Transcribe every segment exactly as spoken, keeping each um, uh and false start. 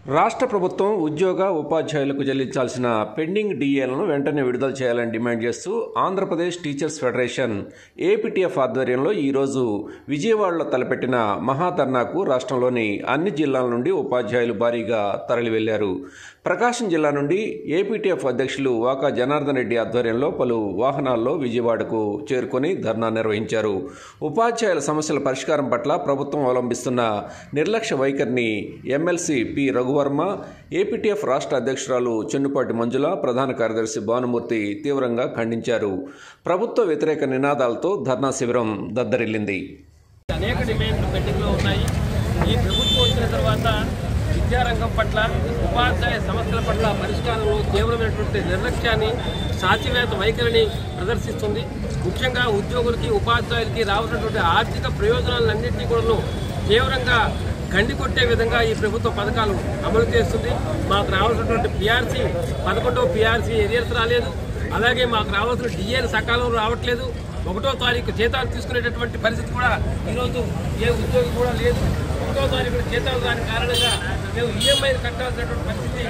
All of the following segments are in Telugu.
రాష్ట్ర ప్రభుత్వం ఉద్యోగ ఉపాధ్యాయులకు చెల్లించాల్సిన పెండింగ్ డిఏలను వెంటనే విడుదల చేయాలని డిమాండ్ చేస్తూ ఆంధ్రప్రదేశ్ టీచర్స్ ఫెడరేషన్ ఏపీటీఎఫ్ ఆధ్వర్యంలో ఈరోజు విజయవాడలో తలపెట్టిన మహాధర్నాకు రాష్ట్రంలోని అన్ని జిల్లాల నుండి ఉపాధ్యాయులు భారీగా తరలి వెళ్లారు. ప్రకాశం జిల్లా నుండి ఏపీటీఎఫ్ అధ్యక్షులు వాకా జనార్దన్ రెడ్డి ఆధ్వర్యంలో పలు వాహనాల్లో విజయవాడకు చేరుకొని ధర్నా నిర్వహించారు. ఉపాధ్యాయుల సమస్యల పరిష్కారం పట్ల ప్రభుత్వం అవలంబిస్తున్న నిర్లక్ష్య వైఖరిని ఎమ్మెల్సీ పి రఘువర్మ, ఏపీటీఎఫ్ రాష్ట్ర అధ్యక్షురాలు చెన్నుపాటి మంజుల, ప్రధాన కార్యదర్శి భానుమూర్తి తీవ్రంగా ఖండించారు. ప్రభుత్వ వ్యతిరేక నినాదాలతో ధర్నా శిబిరం దద్దరిల్లింది. అనేక డిమాండ్లు పెండింగ్లో ఉన్నాయి. ఈ ప్రభుత్వం వచ్చిన తర్వాత విద్యారంగం పట్ల, ఉపాధ్యాయ సమస్యల పట్ల పరిష్కారంలో తీవ్రమైనటువంటి నిర్లక్ష్యాన్ని, సాచివేత వైఖరిని ప్రదర్శిస్తుంది. ముఖ్యంగా ఉద్యోగులకి, ఉపాధ్యాయులకి రావాల్సినటువంటి ఆర్థిక ప్రయోజనాలన్నింటినీ కూడా తీవ్రంగా గండికొట్టే విధంగా ఈ ప్రభుత్వ పథకాలు అమలు చేస్తుంది. మాకు రావాల్సినటువంటి పిఆర్సీ పదకొండవ పిఆర్సీ ఎరియర్స్ రాలేదు. అలాగే మాకు రావాల్సిన డిఏలు సకాలంలో రావట్లేదు. ఒకటో తారీఖు జీతాలు తీసుకునేటటువంటి పరిస్థితి కూడా ఈరోజు ఏ ఉద్యోగి కూడా లేదు. ఒకటో తారీఖు జీతాలు రాని కారణంగా మేము ఈఎంఐలు కట్టాల్సినటువంటి పరిస్థితి,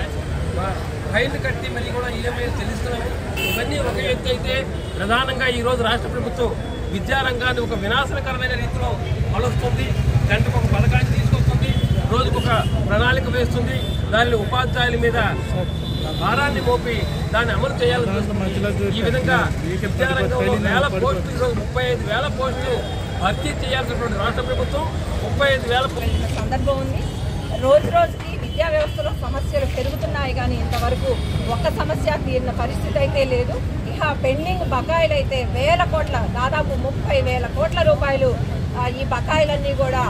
ఫైన్లు కట్టి మళ్ళీ కూడా ఈఎంఐలు చెల్లిస్తున్నాము. ఇవన్నీ ఒక ఎత్తు అయితే, ప్రధానంగా ఈరోజు రాష్ట్ర ప్రభుత్వం విద్యారంగాన్ని ఒక వినాశనకరమైన రీతిలో మలుస్తుంది. గంటకు ఒక పథకాన్ని తీసుకొస్తుంది, రోజుకొక ప్రణాళిక వేస్తుంది. దానిని ఉపాధ్యాయుల మీద భారాన్ని మోపి దాన్ని అమలు చేయాలని చూస్తుంది. ఈ విధంగా విద్యారంగంలో వేల పోస్టులు, ఈరోజు ముప్పై ఐదు వేల పోస్టులు భర్తీ చేయాల్సినటువంటి రాష్ట్ర ప్రభుత్వం ముప్పై ఐదు వేల సందర్భం ఉంది. రోజు రోజుకి విద్యా వ్యవస్థలో సమస్యలు పెరుగుతున్నాయి, కానీ ఇంతవరకు ఒక్క సమస్య తీరిన పరిస్థితి అయితే లేదు. ఇక పెండింగ్ బకాయిలు అయితే వేల కోట్ల, దాదాపు ముప్పై వేల కోట్ల రూపాయలు ఈ బకాయిలన్నీ కూడా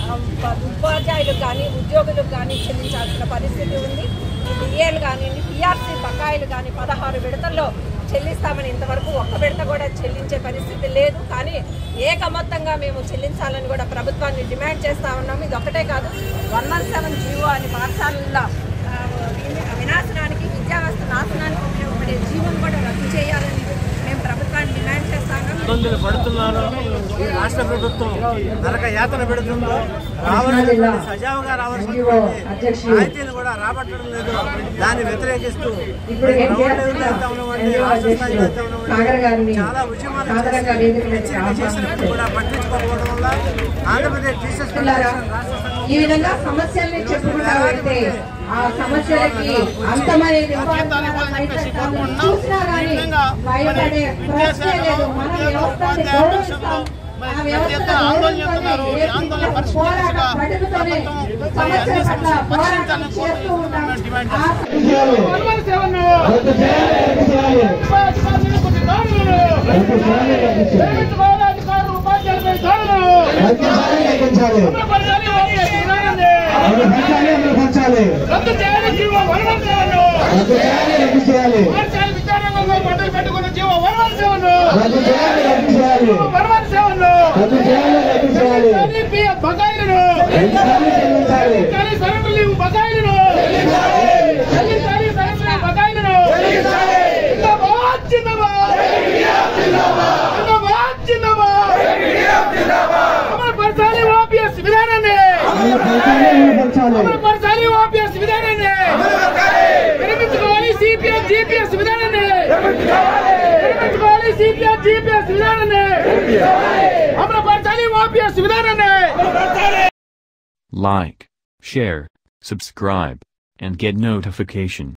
ఉపాధ్యాయులకు కానీ ఉద్యోగులకు కానీ చెల్లించాల్సిన పరిస్థితి ఉంది. డిఏలు కానీ, పిఆర్సీ బకాయిలు కానీ పదహారు విడతల్లో చెల్లిస్తామని ఇంతవరకు ఒక్క విడత కూడా చెల్లించే పరిస్థితి లేదు. కానీ ఏకమొత్తంగా మేము చెల్లించాలని కూడా ప్రభుత్వాన్ని డిమాండ్ చేస్తూ ఉన్నాము. ఇది ఒకటే కాదు, వన్ వన్ సెవెన్ జీవో అని పాఠశాలల వినాశనానికి, విద్యా వ్యవస్థ నాశనానికి ఉపయోగపడే జీవోను కూడా రద్దు చేయాలని మేము ప్రభుత్వాన్ని డిమాండ్ చేస్తాము. ఇబ్బందులు పడుతున్నారు. ఈ రాష్ట్ర ప్రభుత్వం నరక యాతన పెడుతుందో, సజావుగా రావాల్సిన కూడా రాబట్టడం లేదు. దాన్ని వ్యతిరేకిస్తూ చాలా ఉద్యమాలు చేసినప్పుడు కూడా పట్టించుకోకపోవడం వల్ల ఆంధ్రప్రదేశ్ టీచర్స్ ఫెడరేషన్ ఈ విధంగా సమస్యల్ని చెప్పుకుంటా వెళ్తే ఆ సమస్యలకి అంతమనేది చూసినా కానీ భయపడే ప్రశ్నే లేదు. మన వ్యవస్థని గౌరవిస్తాం. ఆ వ్యవస్థ పోరాటంతోనే సమస్యల పట్ల పోరాటం చేస్తూ ఉంటాం. Like, share, subscribe, and get notification.